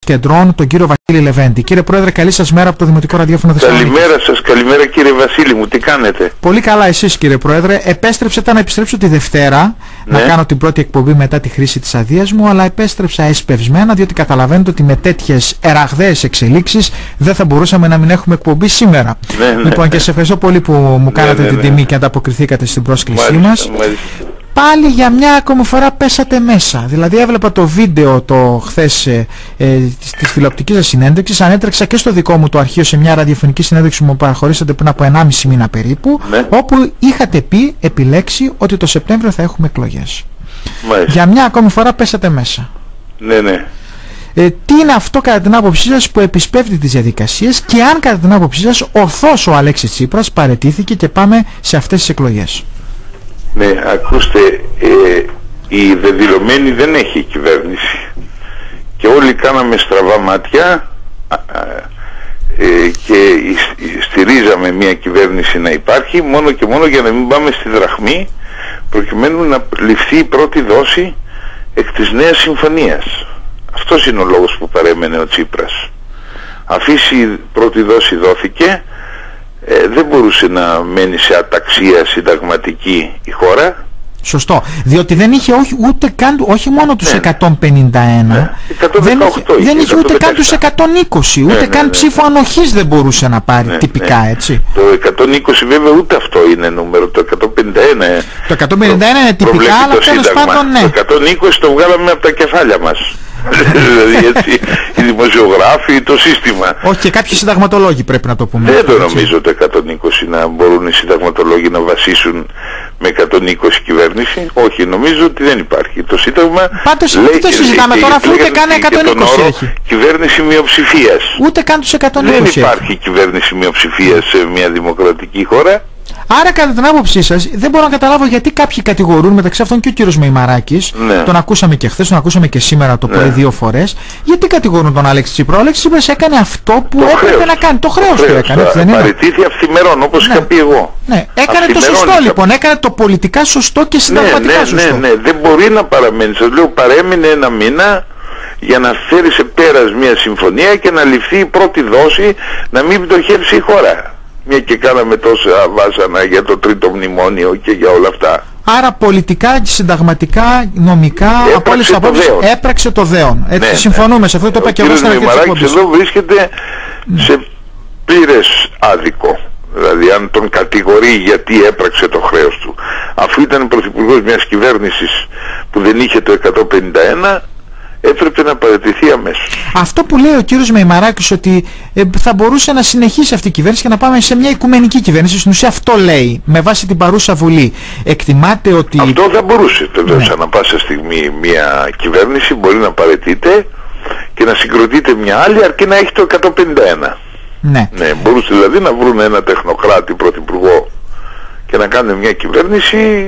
Κεντρών, τον κύριο Βασίλη Λεβέντη. Κύριε Πρόεδρε, καλή σας μέρα από το Δημοτικό Ραδιόφωνο Θεσσαλονίκης. Καλημέρα σας, καλημέρα κύριε Βασίλη μου, τι κάνετε? Πολύ καλά, εσείς κύριε Πρόεδρε. Ήταν να επιστρέψω τη Δευτέρα, να κάνω την πρώτη εκπομπή μετά τη χρήση της αδείας μου, αλλά επέστρεψα εσπευσμένα, διότι καταλαβαίνετε ότι με τέτοιες εραγδαίες εξελίξεις δεν θα μπορούσαμε να μην έχουμε εκπομπή σήμερα. Λοιπόν, και σε ευχαριστώ πολύ που μου κάνατε την τιμή και ανταποκριθήκατε στην πρόσκλησή μας. Πάλι για μια ακόμη φορά πέσατε μέσα. Δηλαδή έβλεπα το βίντεο το χθες της τηλεοπτικής σας συνέντευξης. Ανέτρεξα και στο δικό μου το αρχείο σε μια ραδιοφωνική συνέντευξη που μου παραχωρήσατε πριν από 1,5 μήνα περίπου, όπου είχατε επιλέξει ότι το Σεπτέμβριο θα έχουμε εκλογές. Για μια ακόμη φορά πέσατε μέσα. Ναι. Τι είναι αυτό κατά την άποψή σας που επισπεύδει τις διαδικασίες, και αν κατά την άποψή σας ορθώς ο Αλέξης Τσίπρας παραιτήθηκε και πάμε σε αυτές τις εκλογές? Ναι, ακούστε, η δεδηλωμένη δεν έχει κυβέρνηση και όλοι κάναμε στραβά μάτια και στηρίζαμε μια κυβέρνηση να υπάρχει μόνο και μόνο για να μην πάμε στη δραχμή, προκειμένου να ληφθεί η πρώτη δόση εκ της νέας συμφωνίας. Αυτός είναι ο λόγος που παρέμενε ο Τσίπρας. Αφήσει η πρώτη δόση δόθηκε, δεν μπορούσε να μένει σε αταξία συνταγματική η χώρα. Σωστό, διότι δεν είχε όχι μόνο τους 151, δεν είχε ούτε καν τους 120, ούτε καν ψήφο ανοχής δεν μπορούσε να πάρει τυπικά, έτσι. Το 120 βέβαια ούτε αυτό είναι νούμερο, το 151. Το 151 είναι τυπικά, αλλά τέλος πάντων ναι. Το 120 το βγάλαμε από τα κεφάλια μας. Δηλαδή έτσι, οι δημοσιογράφοι, το σύστημα. Όχι, και κάποιοι συνταγματολόγοι πρέπει να το πούμε. Δεν το νομίζω το 120 να μπορούν οι συνταγματολόγοι να βασίσουν με 120 κυβέρνηση. Όχι, νομίζω ότι δεν υπάρχει. Το Σύνταγμα. Πάντως δεν το συζητάμε τώρα, αφού ούτε καν 120 έχει. Κυβέρνηση μειοψηφίας. Ούτε καν τους 120. Δεν υπάρχει κυβέρνηση μειοψηφίας σε μια δημοκρατική χώρα. Άρα κατά την άποψή σας δεν μπορώ να καταλάβω γιατί κάποιοι κατηγορούν, μεταξύ αυτών και ο κύριος Μεϊμαράκης, τον ακούσαμε και χθες, τον ακούσαμε και σήμερα το πρωί 2 φορές, γιατί κατηγορούν τον Αλέξη Τσίπρα? Ο Αλέξης Τσίπρας έκανε αυτό που έπρεπε να κάνει, το χρέος του έκανε, δεν είναι? Παραιτήθη αυθημερών, όπως είχα πει εγώ. Ναι, έκανε το σωστό λοιπόν, έκανε το πολιτικά σωστό και συνταγματικά σωστό. Ναι, δεν μπορεί να παραμένει, σας λέω, παρέμεινε 1 μήνα για να φέρει σε πέρας μια συμφωνία και να ληφθεί η πρώτη δόση, να μην πτωχεύσει η χώρα. Μια και κάναμε τόσα βάσανα για το τρίτο μνημόνιο και για όλα αυτά. Άρα πολιτικά, συνταγματικά, νομικά, από όλες τις απόψεις έπραξε το δέον. Έτσι συμφωνούμε σε αυτό, το είπα και εγώ στην αρχή της εκπομπής. Εδώ βρίσκεται σε πλήρες άδικο. Δηλαδή αν τον κατηγορεί γιατί έπραξε το χρέος του, αφού ήταν πρωθυπουργός μιας κυβέρνησης που δεν είχε το 151, έπρεπε να παραιτηθεί αμέσως. Αυτό που λέει ο κύριος Μεϊμαράκης, ότι θα μπορούσε να συνεχίσει αυτή η κυβέρνηση και να πάμε σε μια οικουμενική κυβέρνηση, στην ουσία αυτό λέει, με βάση την παρούσα Βουλή. Εκτιμάτε ότι... Αυτό θα μπορούσε, βεβαίως, ανά πάσα στιγμή μια κυβέρνηση μπορεί να παραιτείται και να συγκροτείται μια άλλη, αρκεί να έχει το 151. Ναι, μπορούσε δηλαδή να βρουν ένα τεχνοκράτη πρωθυπουργό και να κάνουν μια κυβέρνηση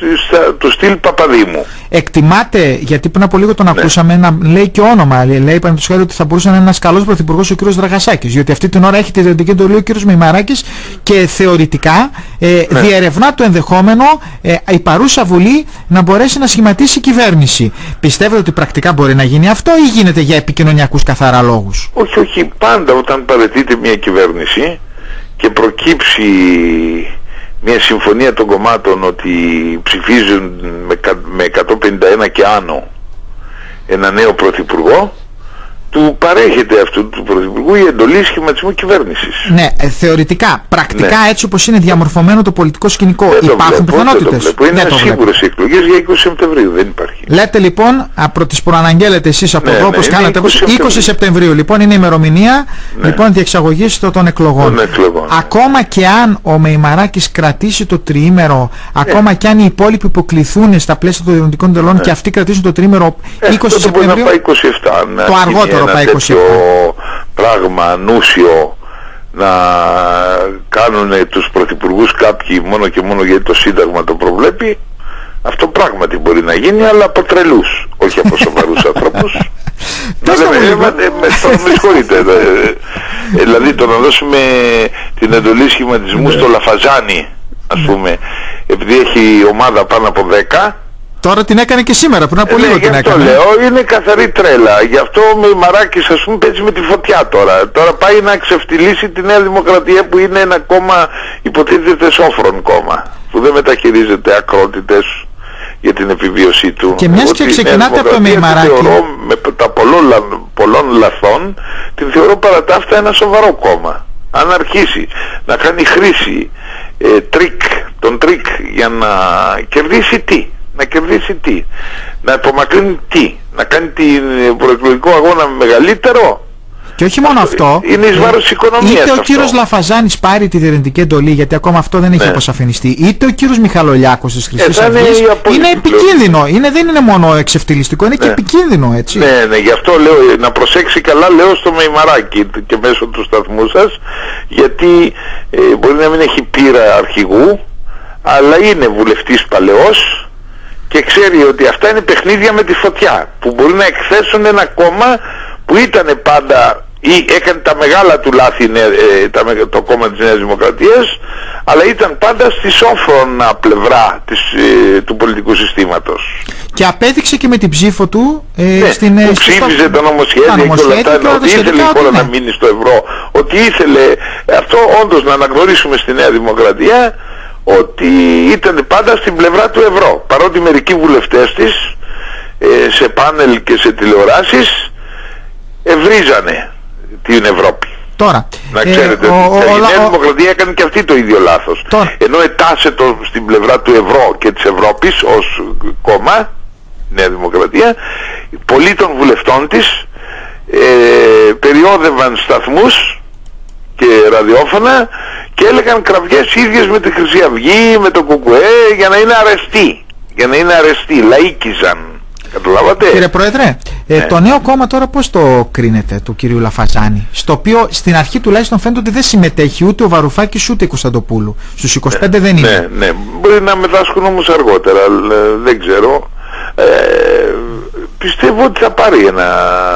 του στυλ Παπαδήμου. Εκτιμάτε, γιατί πριν από λίγο τον ακούσαμε να λέει και όνομα, λέει παραδείγματος χάρη ότι θα μπορούσε να είναι ένας καλός πρωθυπουργός ο κ. Δραγασάκης, διότι αυτή την ώρα έχει τη διαιτητική εντολή ο κ. Μεϊμαράκης και θεωρητικά διερευνά το ενδεχόμενο η παρούσα Βουλή να μπορέσει να σχηματίσει κυβέρνηση. Πιστεύετε ότι πρακτικά μπορεί να γίνει αυτό ή γίνεται για επικοινωνιακούς καθαρά λόγους? Όχι, πάντα όταν παραιτείται μια κυβέρνηση και προκύψει μια συμφωνία των κομμάτων ότι ψηφίζουν με 151 και άνω ένα νέο πρωθυπουργό, του παρέχεται αυτού του πρωθυπουργού η εντολή σχηματισμού κυβέρνησης. Ναι, θεωρητικά, πρακτικά έτσι όπως είναι διαμορφωμένο το πολιτικό σκηνικό, υπάρχουν πιθανότητες? Είναι σίγουρες οι εκλογές για 20 Σεπτεμβρίου, δεν υπάρχει. Λέτε λοιπόν, τις προαναγγέλλετε εσείς από εδώ, όπως κάνατε, 20 Σεπτεμβρίου λοιπόν είναι η ημερομηνία διεξαγωγής των εκλογών. Ακόμα και αν ο Μεϊμαράκης κρατήσει το τριήμερο, ακόμα και αν οι υπόλοιποι υποκληθούν στα πλαίσια των δημοτικών τελών και αυτοί κρατήσουν το τριήμερο 20 Σεπτεμβρίου, το αργότερο πάει 27. Τέτοιο πράγμα ανούσιο να κάνουν τους πρωθυπουργούς κάποιοι μόνο και μόνο γιατί το Σύνταγμα το προβλέπει, αυτό πράγματι μπορεί να γίνει, αλλά από τρελούς, όχι από σοβαρούς ανθρώπους. Με συγχωρείτε, δηλαδή το να δώσουμε την εντολή σχηματισμού στο Λαφαζάνι, ας πούμε, επειδή έχει ομάδα πάνω από 10, Τώρα την έκανε και σήμερα, πριν από λίγο την έκανε. Γι' αυτό λέω, είναι καθαρή τρέλα. Γι' αυτό ο Μαράκης, ας πούμε, παίζει με τη φωτιά τώρα. Τώρα πάει να ξεφτυλίσει τη Νέα Δημοκρατία, που είναι ένα κόμμα, υποτίθεται σόφρον κόμμα, που δεν μεταχειρίζεται ακρότητες για την επιβίωσή του. Και μιας και ξεκινάτε από το Μεϊμαράκη, θεωρώ, με τα πολλών λαθών, την θεωρώ παρά τα αυτά ένα σοβαρό κόμμα. Αν αρχίσει να κάνει χρήση τον τρίκ για να κερδίσει τι, να απομακρύνει τι, να κάνει την προεκλογικό αγώνα μεγαλύτερο. Και όχι μόνο αυτό, είναι εις βάρος της οικονομίας. Είτε ο κύριος Λαφαζάνης πάρει τη διερευνητική εντολή, γιατί ακόμα αυτό δεν έχει αποσαφινιστεί, είτε ο κύριος Μιχαλολιάκος της Χρυσής Αυγής, είναι επικίνδυνο. Δεν είναι μόνο εξευτελιστικό, είναι και επικίνδυνο, έτσι. Ναι, γι' αυτό λέω να προσέξει καλά, λέω στο Μεϊμαράκη και μέσω του σταθμού σας, γιατί μπορεί να μην έχει πείρα αρχηγού, αλλά είναι βουλευτής παλαιός και ξέρει ότι αυτά είναι παιχνίδια με τη φωτιά, που μπορεί να εκθέσουν ένα κόμμα που ήταν πάντα ή έκανε τα μεγάλα του λάθη το κόμμα της Νέας Δημοκρατίας, αλλά ήταν πάντα στη σόφρονα πλευρά του πολιτικού συστήματος. Και απέδειξε και με την ψήφο του που ψήφιζε τα νομοσχέδια και όλα αυτά, ότι ήθελε η χώρα να μείνει στο ευρώ, ότι ήθελε αυτό όντως να αναγνωρίσουμε στη Νέα Δημοκρατία, ότι ήταν πάντα στην πλευρά του ευρώ, παρότι μερικοί βουλευτές της σε πάνελ και σε τηλεοράσεις ευρίζανε την Ευρώπη. Τώρα, να ξέρετε, η Νέα Δημοκρατία έκανε και αυτή το ίδιο λάθος. Ενώ ετάσε στην πλευρά του ευρώ και της Ευρώπης ως κόμμα, Νέα Δημοκρατία, πολλοί των βουλευτών της περιόδευαν σταθμούς και ραδιόφωνα και έλεγαν κραυγές ίδιες με τη Χρυσή Αυγή, με το ΚΚΕ, για να είναι αρεστοί, λαΐκιζαν. Καταλάβατε. Κύριε Πρόεδρε, το νέο κόμμα τώρα πώς το κρίνετε, του κυρίου Λαφαζάνη, στο οποίο στην αρχή τουλάχιστον φαίνεται ότι δεν συμμετέχει ούτε ο Βαρουφάκης ούτε η Κωνσταντοπούλου. Στους 25 δεν είναι. Ναι, μπορεί να μετάσχουν όμως αργότερα, δεν ξέρω. Πιστεύω ότι θα πάρει ένα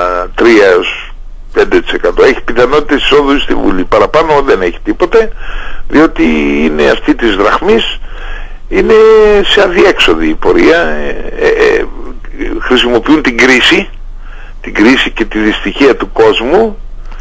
3-5%. Έχει πιθανότητες εισόδου στη Βουλή. Παραπάνω δεν έχει τίποτε, διότι είναι αυτή της δραχμής, είναι σε αδιέξοδη η πορεία. Χρησιμοποιούν την κρίση και τη δυστυχία του κόσμου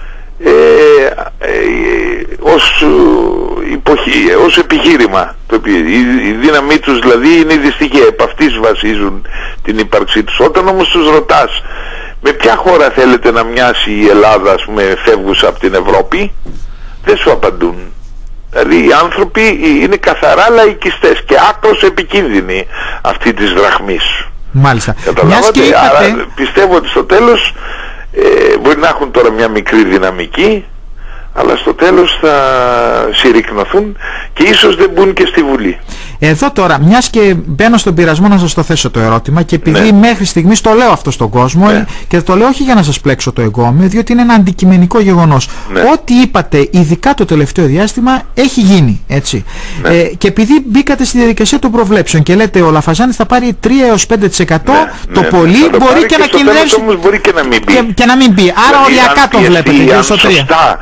ως επιχείρημα. Η δύναμή τους δηλαδή είναι η δυστυχία, επ' αυτής βασίζουν την ύπαρξή τους. Όταν όμως τους ρωτάς με ποια χώρα θέλετε να μοιάσει η Ελλάδα, ας πούμε, φεύγουσα από την Ευρώπη, δεν σου απαντούν. Δηλαδή οι άνθρωποι είναι καθαρά λαϊκιστές και άκρως επικίνδυνοι αυτή της δραχμής. Μάλιστα. Καταλάβατε, άρα πιστεύω ότι στο τέλος μπορεί να έχουν τώρα μια μικρή δυναμική, αλλά στο τέλος θα συρρικνωθούν και ίσως δεν μπουν και στη Βουλή. Εδώ τώρα, μιας και μπαίνω στον πειρασμό να σας το θέσω το ερώτημα, και επειδή μέχρι στιγμής το λέω αυτό στον κόσμο, και το λέω όχι για να σας πλέξω το εγκόμιο, διότι είναι ένα αντικειμενικό γεγονός. Ό,τι είπατε, ειδικά το τελευταίο διάστημα, έχει γίνει, έτσι. Και επειδή μπήκατε στη διαδικασία των προβλέψεων και λέτε ο Λαφαζάνης θα πάρει 3-5%, το πολύ μπορεί και να κινδυνεύσει. Όμως μπορεί και να μην μπει. Και να μην μπει. Άρα δηλαδή, οριακά το βλέπετε. Αν σωστά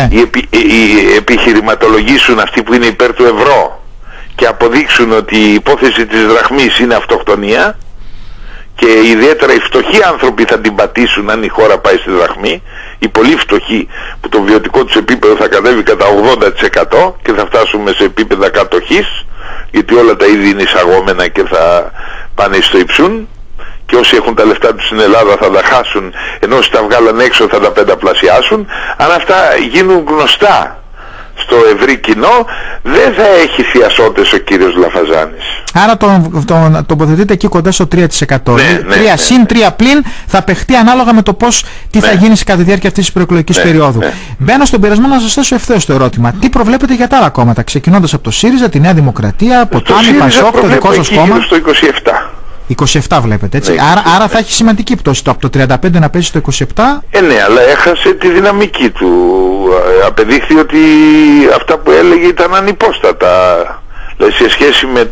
οι επιχειρηματολογήσουν αυτοί που είναι υπέρ του ευρώ και αποδείξουν ότι η υπόθεση της δραχμής είναι αυτοκτονία, και ιδιαίτερα οι φτωχοί άνθρωποι θα την πατήσουν αν η χώρα πάει στη δραχμή, οι πολύ φτωχοί που το βιωτικό τους επίπεδο θα κατέβει κατά 80% και θα φτάσουμε σε επίπεδα κατοχής, γιατί όλα τα είδη είναι εισαγόμενα και θα πάνε στο υψούν, και όσοι έχουν τα λεφτά τους στην Ελλάδα θα τα χάσουν, ενώ όσοι τα βγάλαν έξω θα τα πενταπλασιάσουν. Αν αυτά γίνουν γνωστά στο ευρύ κοινό, δεν θα έχει θειασότες ο κύριος Λαφαζάνης. Άρα τον τοποθετείτε εκεί κοντά στο 3%. 3 συν 3 πλην θα παιχτεί ανάλογα με το τι θα γίνει κατά τη διάρκεια αυτής της προεκλογικής περίοδου. Μπαίνω στον πειρασμό να σας θέσω ευθέως το ερώτημα. Τι προβλέπετε για τα άλλα κόμματα, ξεκινώντας από το ΣΥΡΙΖΑ, τη Νέα Δημοκρατία, Ποτάμι, Πασόκ, το δικό σας κόμμα? Στο 27. 27 βλέπετε, έτσι. Άρα θα έχει σημαντική πτώση. Από το 35 να πέσει στο 27. Ναι, αλλά έχασε τη δυναμική του. Απεδείχθη ότι αυτά που έλεγε ήταν ανυπόστατα. Δηλαδή σε σχέση με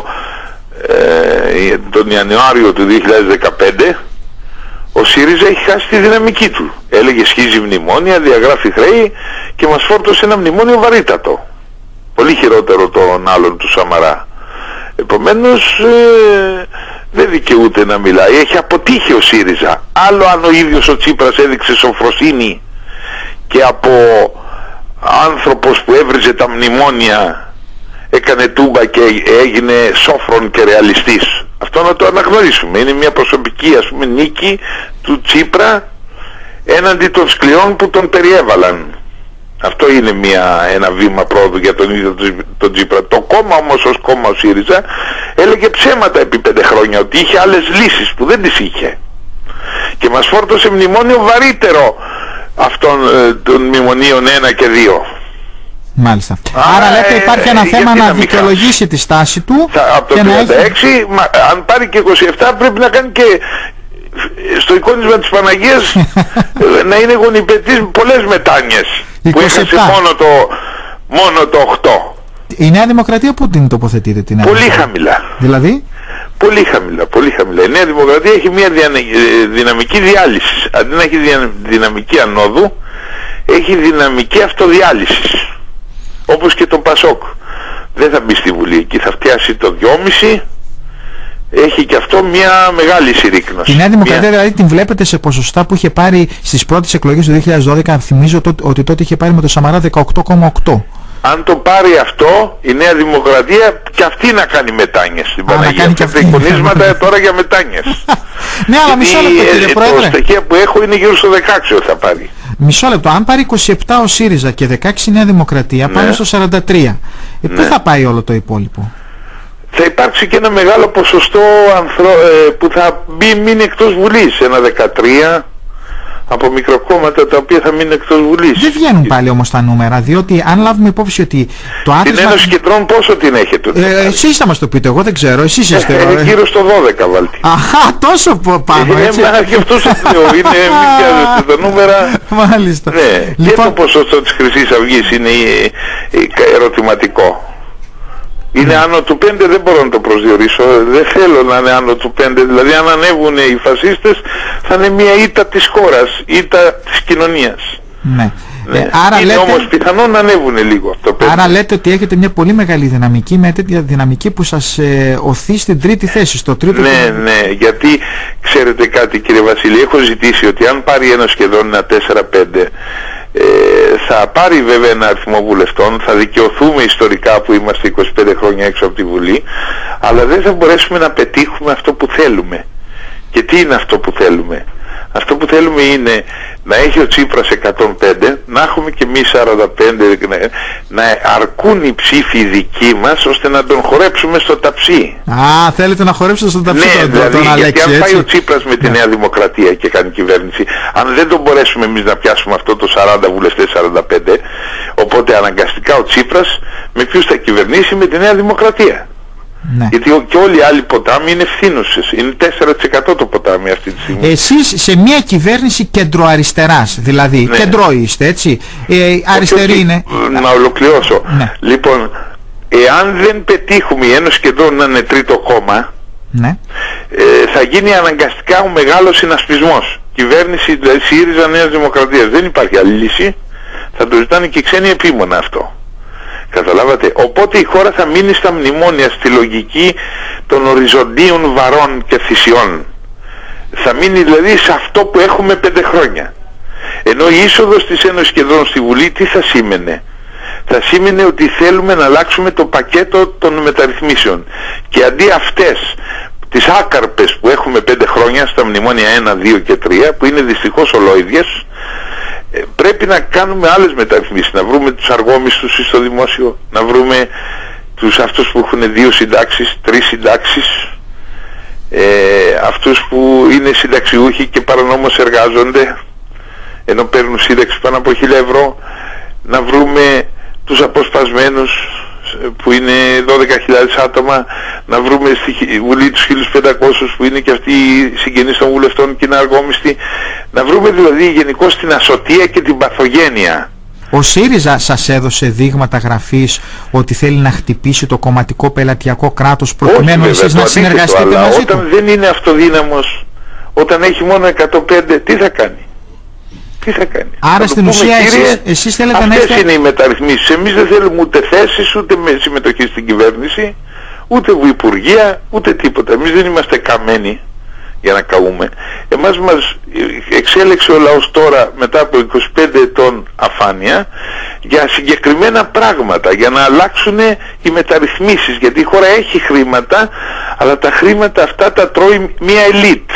τον Ιανουάριο του 2015, ο ΣΥΡΙΖΑ έχει χάσει τη δυναμική του. Έλεγε σχίζει μνημόνια, διαγράφει χρέη και μας φόρτωσε ένα μνημόνιο βαρύτατο. Πολύ χειρότερο των άλλων του Σαμαρά. Επομένως δεν δικαιούται να μιλάει. Έχει αποτύχει ο ΣΥΡΙΖΑ. Άλλο αν ο ίδιος ο Τσίπρας έδειξε σοφροσύνη και από άνθρωπος που έβριζε τα μνημόνια έκανε τούμπα και έγινε σόφρον και ρεαλιστής. Αυτό να το αναγνωρίσουμε. Είναι μια προσωπική, ας πούμε, νίκη του Τσίπρα έναντι των σκληρών που τον περιέβαλαν. Αυτό είναι ένα βήμα πρόοδου για τον ίδιο τον Τσίπρα. Το κόμμα όμως ως κόμμα ο ΣΥΡΙΖΑ έλεγε ψέματα επί 5 χρόνια, ότι είχε άλλες λύσεις που δεν τις είχε. Και μας φόρτωσε μνημόνιο βαρύτερο αυτών των μνημονίων 1 και 2. Μάλιστα. Άρα λέτε υπάρχει ένα θέμα να δικαιολογήσει τη στάση του. Από το 36, αν πάρει και 27, πρέπει να κάνει και στο εικόνισμα της Παναγίας να είναι γονιπετής πολλές μετάνοιες. 27. Που έχασε μόνο το 8. Η Νέα Δημοκρατία πού την τοποθετείτε? Την πολύ χαμηλά. Δηλαδή? Πολύ χαμηλά, πολύ χαμηλά. Η Νέα Δημοκρατία έχει μια δυναμική διάλυση. Αντί να έχει δυναμική ανόδου, έχει δυναμική αυτοδιάλυσης. Όπως και το ΠΑΣΟΚ. Δεν θα μπει στη Βουλή, εκεί θα φτιάσει το 2,5. Έχει και αυτό μια μεγάλη συρρίκνωση. Η Νέα Δημοκρατία δηλαδή την βλέπετε σε ποσοστά που είχε πάρει στις πρώτες εκλογές του 2012. Θυμίζω ότι τότε είχε πάρει με το Σαμαρά 18,8. Αν το πάρει αυτό, η Νέα Δημοκρατία και αυτή να κάνει μετάνοιες στην Παναγία. Και αυτά εικονίσματα τώρα για μετάνοιες. Ναι, αλλά μισό λεπτό, κύριε Πρόεδρε. Τα στοιχεία που έχω είναι γύρω στο 16 θα πάρει. Μισό λεπτό. Αν πάρει 27 ο ΣΥΡΙΖΑ και 16 η Νέα Δημοκρατία, πάνε στο 43. Πού θα πάει όλο το υπόλοιπο? Θα υπάρξει και ένα μεγάλο ποσοστό που θα μείνει εκτός Βουλής. Ένα 13 από μικροκόμματα τα οποία θα μείνουν εκτός Βουλής. Δεν βγαίνουν πάλι όμως τα νούμερα, διότι αν λάβουμε υπόψη ότι το άθροισμα... Την Ένωση Κεντρών πόσο την έχετε? Εσείς θα μας το πείτε, εγώ δεν ξέρω. Εσείς είστε... γύρω στο 12 βάλτε. Αχα, τόσο πάνω, έτσι. Και αυτό σας λέω, μην πιάζετε τα νούμερα. Μάλιστα. Ναι, λοιπόν... Και το ποσοστό της Χρυσής Αυγής είναι ερωτηματικό. Είναι άνω του 5, δεν μπορώ να το προσδιορίσω, δεν θέλω να είναι άνω του 5, δηλαδή αν ανέβουν οι φασίστες θα είναι μια ήττα της χώρας, ήττα της κοινωνίας. Ναι. Άρα είναι όμως πιθανό να ανέβουν λίγο αυτό. Άρα λέτε ότι έχετε μια πολύ μεγάλη δυναμική, με τέτοια δυναμική που σας οθεί στην τρίτη θέση, στο τρίτο. Ναι, γιατί ξέρετε κάτι κύριε Βασίλη, έχω ζητήσει ότι αν πάρει ένα σχεδόν ένα 4-5, θα πάρει βέβαια ένα αριθμό βουλευτών, θα δικαιωθούμε ιστορικά που είμαστε 25 χρόνια έξω από τη Βουλή, αλλά δεν θα μπορέσουμε να πετύχουμε αυτό που θέλουμε. Και τι είναι αυτό που θέλουμε? Αυτό που θέλουμε είναι να έχει ο Τσίπρας 105, να έχουμε και εμείς 45, να αρκούν οι ψήφοι δικοί μας ώστε να τον χορέψουμε στο ταψί. Α, θέλετε να χορέψετε στο ταψί? Ναι, δηλαδή, γιατί αν πάει ο Τσίπρας με τη Νέα Δημοκρατία και κάνει κυβέρνηση, αν δεν τον μπορέσουμε εμείς να πιάσουμε αυτό το 40 βουλευτές, 45, οπότε αναγκαστικά ο Τσίπρας με ποιους θα κυβερνήσει? Με τη Νέα Δημοκρατία. Ναι. Γιατί και όλοι οι άλλοι ποτάμοι είναι ευθύνουσες. Είναι 4% το ποτάμι αυτή τη στιγμή. Εσείς σε μια κυβέρνηση κεντροαριστεράς, δηλαδή κεντρό είστε, έτσι, αριστερή είναι. Να ολοκληρώσω. Ναι. Λοιπόν, εάν δεν πετύχουμε η Ένωση Κεντρών να είναι τρίτο κόμμα, θα γίνει αναγκαστικά ο μεγάλος συνασπισμός. Κυβέρνηση, δηλαδή ΣΥΡΙΖΑ Νέας Δημοκρατίας. Δεν υπάρχει άλλη λύση. Θα το ζητάνε και οι ξένοι επίμονα αυτό. Καταλάβατε? Οπότε η χώρα θα μείνει στα μνημόνια, στη λογική των οριζοντίων βαρών και θυσιών. Θα μείνει δηλαδή σε αυτό που έχουμε 5 χρόνια. Ενώ η είσοδος της Ένωσης Κεντρών στη Βουλή τι θα σήμαινε? Θα σήμαινε ότι θέλουμε να αλλάξουμε το πακέτο των μεταρρυθμίσεων. Και αντί αυτές τις άκαρπες που έχουμε 5 χρόνια στα μνημόνια 1, 2 και 3, που είναι δυστυχώς ολόιδιες, πρέπει να κάνουμε άλλες μεταρρυθμίσεις, να βρούμε τους αργόμισθους στο δημόσιο, να βρούμε αυτούς που έχουν 2 συντάξεις, 3 συντάξεις, αυτούς που είναι συνταξιούχοι και παρανόμως εργάζονται ενώ παίρνουν σύνταξη πάνω από 1.000 ευρώ, να βρούμε τους αποσπασμένους που είναι 12.000 άτομα, να βρούμε στη Βουλή τους 1.500 που είναι και αυτοί οι συγγενείς των βουλευτών και είναι αργόμισθοι, να βρούμε δηλαδή γενικώς την ασωτεία και την παθογένεια. Ο ΣΥΡΙΖΑ σας έδωσε δείγματα γραφής ότι θέλει να χτυπήσει το κομματικό πελατειακό κράτος προκειμένου εσείς να συνεργαστείτε μαζί του? Όταν δεν είναι αυτοδύναμος, όταν έχει μόνο 105, τι θα κάνει? Τι θα κάνει? Άρα στην ουσία εσείς θέλετε να είστε... Αυτές είναι οι μεταρρυθμίσεις. Εμείς δεν θέλουμε ούτε θέσεις ούτε συμμετοχή στην κυβέρνηση, ούτε υπουργεία, ούτε τίποτα. Εμείς δεν είμαστε καμένοι για να καούμε. Εμάς μας εξέλεξε ο λαός τώρα μετά από 25 ετών αφάνεια για συγκεκριμένα πράγματα, για να αλλάξουν οι μεταρρυθμίσεις, γιατί η χώρα έχει χρήματα, αλλά τα χρήματα αυτά τα τρώει μια ελίτ.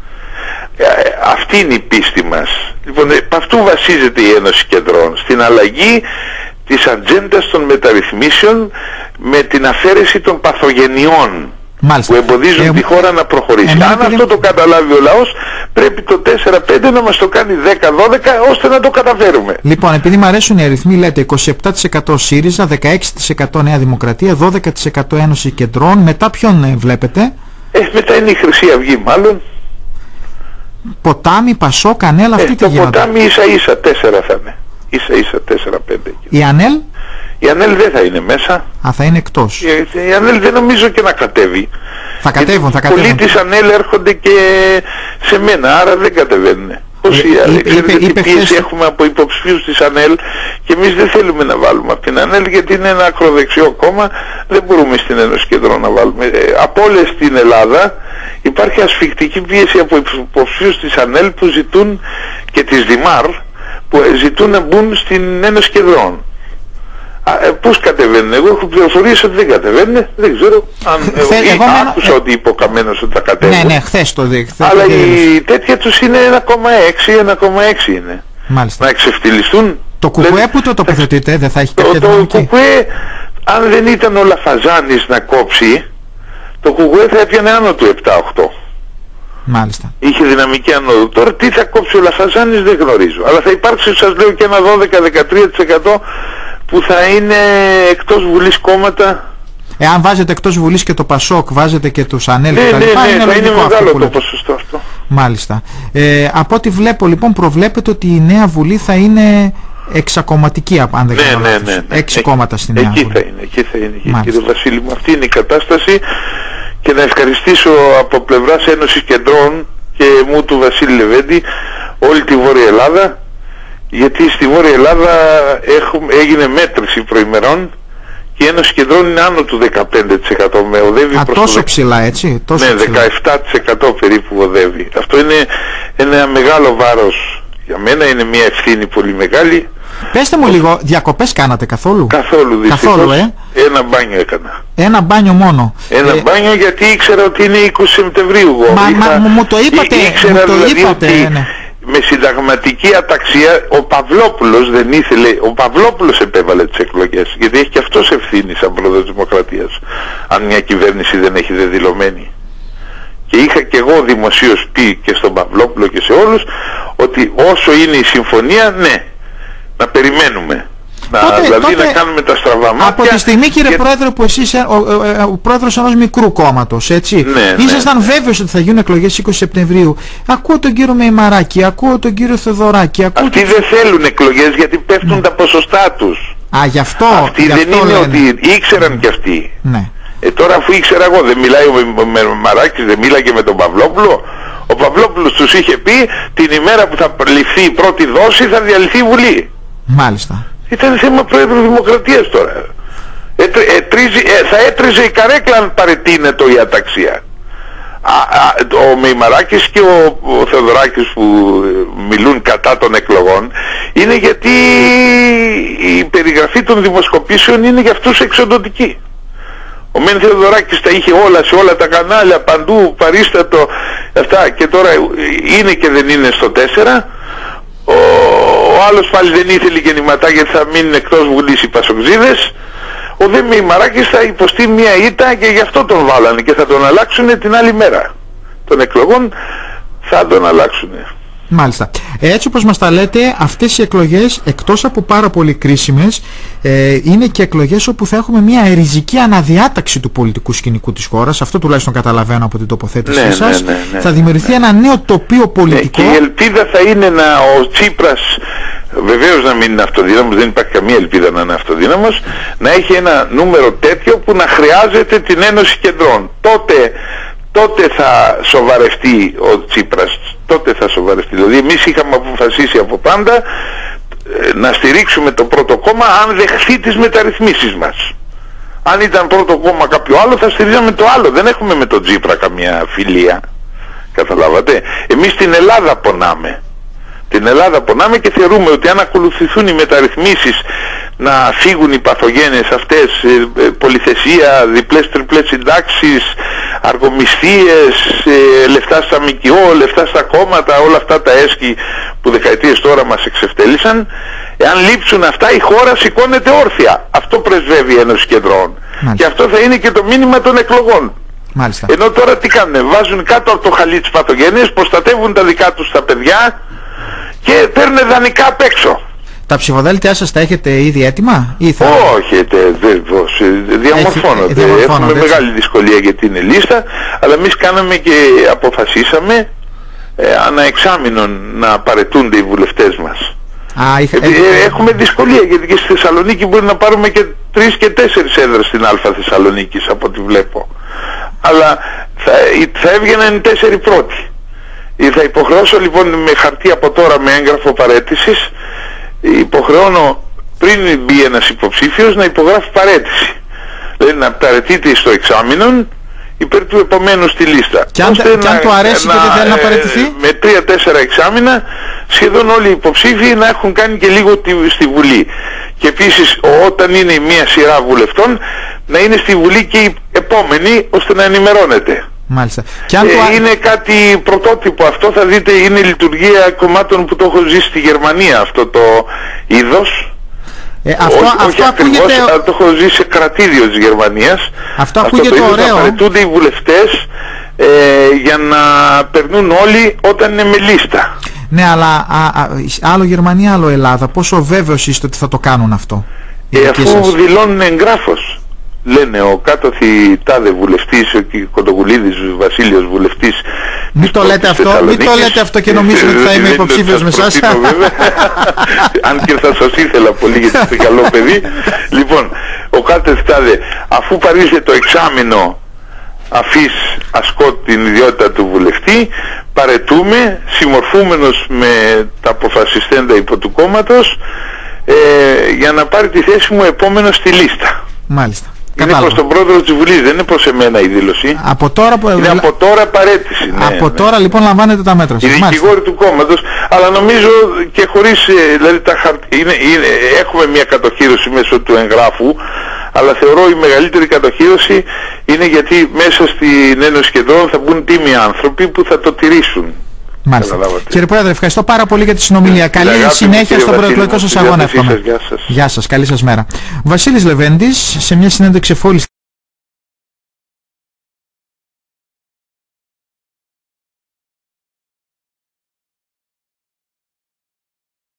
Αυτή είναι η πίστη μας. Λοιπόν, από αυτού βασίζεται η Ένωση Κεντρών, στην αλλαγή της ατζέντας των μεταρρυθμίσεων, με την αφαίρεση των παθογενειών. Μάλιστα. Που εμποδίζουν τη χώρα να προχωρήσει. Αν αυτό το καταλάβει ο λαός, πρέπει το 4-5 να μας το κάνει 10-12 ώστε να το καταφέρουμε. Λοιπόν, επειδή μου αρέσουν οι αριθμοί, λέτε 27% ΣΥΡΙΖΑ, 16% Νέα Δημοκρατία, 12% Ένωση Κεντρών. Μετά ποιον βλέπετε? Μετά είναι η Χρυσή Αυγή μάλλον. Ποτάμι, Πασό, Κανέλα, αυτή τι γίνονται? Το Ποτάμι ίσα-ίσα 4 θα είναι. Ίσα-ίσα 4-5. Η ΑΝΕΛ? Η ΑΝΕΛ δεν θα είναι μέσα. Θα είναι εκτός. Η ΑΝΕΛ δεν νομίζω και να κατέβει. Θα κατέβουν. Πολλοί της ΑΝΕΛ έρχονται και σε μένα, άρα δεν κατεβαίνουν. Ξέρετε τι πίεση έχουμε από υποψηφίους της ΑΝΕΛ, και εμείς δεν θέλουμε να βάλουμε από την ΑΝΕΛ, γιατί είναι ένα ακροδεξιό κόμμα, δεν μπορούμε στην Ένωση Κεντρών να βάλουμε. Από όλες στην Ελλάδα υπάρχει ασφικτική πίεση από υποψηφίους της ΑΝΕΛ που ζητούν, και της ΔΙΜΑΡ, που ζητούν να μπουν στην Ένωση Κεντρών. Πώς κατεβαίνουν? Εγώ έχω πληροφορίες ότι δεν κατεβαίνουν, δεν ξέρω. Άκουσα ότι είπε ο Καμένος ότι θα κατέβουν. Ναι, χθες το δείχνει. Αλλά η τέτοια τους είναι 1,6 είναι. Μάλιστα. Να εξευτυλιστούν. Το ΚΚΕ που το τοποθετείτε, δεν θα έχει κάποια δυναμική? Το ΚΚΕ, αν δεν ήταν ο Λαφαζάνης να κόψει, το ΚΚΕ θα έπιανε άνω του 7-8. Μάλιστα. Είχε δυναμική ανώδου. Τώρα τι θα κόψει ο Λαφαζάνης δεν γνωρίζω. Αλλά θα υπάρξει, σας λέω, και ένα 12-13% που θα είναι εκτός Βουλής κόμματα. Εάν βάζετε εκτός Βουλής και το ΠΑΣΟΚ, βάζετε και τους ΑΝΕΛ και τα λοιπά, θα είναι μεγάλο το ποσοστό αυτό. Μάλιστα. Από ό,τι βλέπω λοιπόν, προβλέπετε ότι η νέα Βουλή θα είναι εξακομματική, αν δεν κάνω λάθος. 6 κόμματα στη νέα Βουλή. Εκεί θα είναι. Κύριε Βασίλη μου, αυτή είναι η κατάσταση, και να ευχαριστήσω από πλευράς Ένωσης Κεντρών και μου του Βασίλη Λεβέντη όλη τη Βόρεια Ελλάδα, γιατί στη Βόρεια Ελλάδα έγινε μέτρηση προημερών και η Ένωση Κεντρών είναι άνω του 15%. Με οδεύει προς τόσο ψηλά, έτσι? Ναι, 17% περίπου οδεύει. Αυτό είναι ένα μεγάλο βάρος για μένα, είναι μια ευθύνη πολύ μεγάλη. Πέστε μου λίγο, διακοπές κάνατε καθόλου? Καθόλου, δυστυχώς. Ένα μπάνιο έκανα. Ένα μπάνιο μόνο? Ένα μπάνιο, γιατί ήξερα ότι είναι 20 Σεπτεμβρίου. Μου το είπατε, ναι. Με συνταγματική αταξία ο Παυλόπουλος δεν ήθελε, ο Παυλόπουλος επέβαλε τις εκλογές, γιατί έχει και αυτός ευθύνη σαν πρόεδρος Δημοκρατίας, αν μια κυβέρνηση δεν έχει δεδηλωμένη. Και είχα και εγώ δημοσίως πει και στον Παυλόπουλο και σε όλους, ότι όσο είναι η συμφωνία, ναι, να περιμένουμε. Δηλαδή να κάνουμε τα στραβά μάτια. Από τη στιγμή, κύριε Πρόεδρε, που εσείς ο πρόεδρος ενός μικρού κόμματος, έτσι, ήσασταν βέβαιος ότι θα γίνουν εκλογές 20 Σεπτεμβρίου. Ακούω τον κύριο Μεϊμαράκη, ακούω τον κύριο Θοδωράκη. Αυτοί δεν θέλουν εκλογές γιατί πέφτουν τα ποσοστά τους. Γι' αυτό. Αυτοί δεν είναι ότι ήξεραν κι αυτοί. Ναι. Τώρα αφού ήξερα εγώ, δεν μιλάει ο Μεϊμαράκης, δεν μίλαγε με τον Παυλόπουλο? Ο Παυλόπουλος τους είχε πει την ημέρα που θα ληφθεί η πρώτη δόση θα διαλυθεί η Βουλή. Μάλιστα. Ήταν θέμα Πρόεδρου Δημοκρατίας τώρα. Θα έτριζε η καρέκλα αν παρετείνεται η αταξία. Ο Μεϊμαράκης και ο Θεοδωράκης που μιλούν κατά των εκλογών είναι γιατί η περιγραφή των δημοσκοπήσεων είναι για αυτούς εξοντωτική. Ο Μεν Θεοδωράκης τα είχε όλα σε όλα τα κανάλια, παντού, παρίστατο, αυτά, και τώρα είναι και δεν είναι στο 4. Ο άλλος πάλι δεν ήθελε γεννηματά γιατί θα μείνουν εκτός Βουλής οι Πασοξίδες. Ο δε Μεϊμαράκης θα υποστεί μια ήττα και γι' αυτό τον βάλανε και θα τον αλλάξουν την άλλη μέρα των εκλογών, θα τον αλλάξουν. Μάλιστα. Έτσι όπως μας τα λέτε, αυτές οι εκλογές, εκτός από πάρα πολύ κρίσιμες, είναι και εκλογές όπου θα έχουμε μια ριζική αναδιάταξη του πολιτικού σκηνικού της χώρας. Αυτό τουλάχιστον καταλαβαίνω από την τοποθέτησή σας. Θα δημιουργηθεί ένα νέο τοπίο πολιτικό. Και η ελπίδα θα είναι ο Τσίπρας, βεβαίως να μην είναι αυτοδύναμος, δεν υπάρχει καμία ελπίδα να είναι αυτοδύναμος, να έχει ένα νούμερο τέτοιο που να χρειάζεται την Ένωση Κεντρών. Τότε θα σοβαρευτεί ο Τσίπρας, τότε θα σοβαρευτεί. Δηλαδή εμείς είχαμε αποφασίσει από πάντα να στηρίξουμε το πρώτο κόμμα αν δεχθεί τις μεταρρυθμίσεις μας. Αν ήταν πρώτο κόμμα κάποιο άλλο θα στηρίζαμε το άλλο. Δεν έχουμε με τον Τσίπρα καμία φιλία. Καταλάβατε. Εμείς την Ελλάδα πονάμε. Την Ελλάδα πονάμε και θεωρούμε ότι αν ακολουθηθούν οι μεταρρυθμίσεις να φύγουν οι παθογένειες αυτές, πολυθεσία, διπλές τριπλές συντάξεις, αργομισθίες, λεφτά στα ΜΚΟ, λεφτά στα κόμματα, όλα αυτά τα έσχη που δεκαετίες τώρα μας εξευτέλισαν, εάν λείψουν αυτά η χώρα σηκώνεται όρθια. Αυτό πρεσβεύει η Ένωση Κεντρών. Και αυτό θα είναι και το μήνυμα των εκλογών. Μάλιστα. Ενώ τώρα τι κάνουν, βάζουν κάτω από το χαλί τις παθογένειες, προστατεύουν τα δικά τους τα παιδιά και παίρνουν δανεικά απ' έξω. Τα ψηφοδέλτια σας τα έχετε ήδη έτοιμα ή θα... Όχι, διαμορφώνονται. Έχουμε μεγάλη δυσκολία γιατί είναι λίστα, αλλά εμείς κάναμε και αποφασίσαμε ανά εξάμηνον να παραιτούνται οι βουλευτές μας. Έχουμε δυσκολία γιατί και στη Θεσσαλονίκη μπορεί να πάρουμε και 3 και 4 έδρες στην Α Θεσσαλονίκης από ό,τι βλέπω. Αλλά θα έβγαιναν 4 πρώτοι. Θα υποχρεώσω λοιπόν με χαρτί από τώρα, με έγγραφο παραίτησης, υποχρεώνω πριν μπει ένας υποψήφιος να υπογράφει παραίτηση. Δηλαδή να παραιτείται στο εξάμηνο υπέρ του επομένου στη λίστα. Και αν του αρέσει και δεν θέλει να παραιτηθεί? Με 3-4 εξάμηνα σχεδόν όλοι οι υποψήφοι να έχουν κάνει και λίγο στη Βουλή. Και επίσης όταν είναι μια σειρά βουλευτών να είναι στη Βουλή και οι επόμενοι ώστε να ενημερώνεται. Μάλιστα. Είναι κάτι πρωτότυπο αυτό, θα δείτε, είναι λειτουργία κομμάτων που το έχω ζήσει στη Γερμανία αυτό το είδος. Αυτό ακούγεται... το έχω ζήσει σε κρατήδιο της Γερμανίας. Αυτό ακούγεται ωραίο. Να παραιτούνται οι βουλευτές για να περνούν όλοι όταν είναι με λίστα. Ναι, αλλά άλλο Γερμανία, άλλο Ελλάδα. Πόσο βέβαιος είστε ότι θα το κάνουν αυτό? Αφού δηλώνουν εγγράφος. Λένε ο κάτωθι τάδε βουλευτής, ο Κοντογουλίδης Βασίλειος βουλευτής. Μην το λέτε αυτό, μην το λέτε αυτό και νομίζετε ότι θα είμαι υποψήφιος με εσάς. Αν και θα σας ήθελα πολύ γιατί είστε καλό παιδί. Λοιπόν, ο κάτωθι τάδε, αφού παρήσε το εξάμηνο αφής ασκώ την ιδιότητα του βουλευτή, παρετούμε συμμορφούμενος με τα αποφασιστέντα υπό του κόμματος για να πάρει τη θέση μου επόμενο στη λίστα. Μάλιστα. Είναι προς τον πρόεδρο της Βουλής, δεν είναι προς εμένα η δήλωση. Είναι από τώρα παρέτηση. Από τώρα λοιπόν λαμβάνετε τα μέτρα σας. Οι δικηγόροι του κόμματος, αλλά νομίζω και χωρίς, δηλαδή έχουμε μια κατοχύρωση μέσω του εγγράφου, αλλά θεωρώ η μεγαλύτερη κατοχύρωση είναι γιατί μέσα στην Ένωση Κεντρών θα μπουν τίμοι άνθρωποι που θα το τηρήσουν. Μάλιστα. Κύριε Πρόεδρε, ευχαριστώ πάρα πολύ για τη συνομιλία. Καλή συνέχεια στον προεκλογικό σας αγώνα. Γεια σας, καλή σας μέρα. Βασίλης Λεβέντης, σε μια συνέντευξη εφόλης